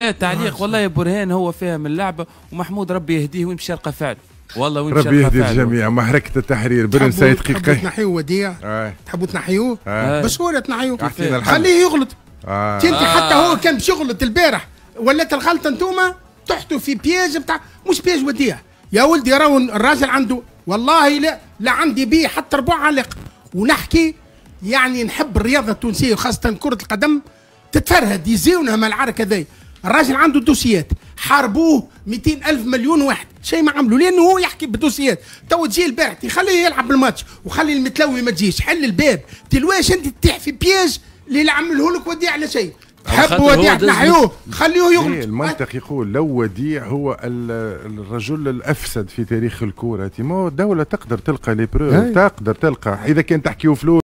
تعليق والله يا برهان هو فاهم اللعبه، ومحمود ربي يهديه ويمشي يلقى فعل. والله ويمشي ربي يهدي الجميع. محركة التحرير برنساية دقيقة. تحبوا تنحيوه وديع؟ تحبوا تنحيوه؟ بسهولة تنحيوه، خليه يغلط. انت حتى هو كان باش يغلط البارح، ولات الغلطة انتوما تحطوا في بياج بتاع مش بياج وديع. يا ولدي راهو الراجل عنده والله لا عندي بيه حتى ربع علق، ونحكي يعني نحب الرياضة التونسية وخاصة كرة القدم تتفرهد يزيونها مع العركة ذي. الراجل عنده دوسيات حاربوه 200,000 مليون واحد، شيء ما عملوا لانه هو يحكي بالدوسيات. تو تجي البارح تخليه يلعب الماتش وخلي المتلوي ما تجيش، حل الباب. تلواش انت تطيح في بياج اللي عمله لك وديع على شيء. تحب وديع تنحيوه خليه يغلط. المنطق يقول لو وديع هو الرجل الافسد في تاريخ الكوره، ما الدوله تقدر تلقى لي بروف، تقدر تلقى اذا كان تحكيوا فلوس.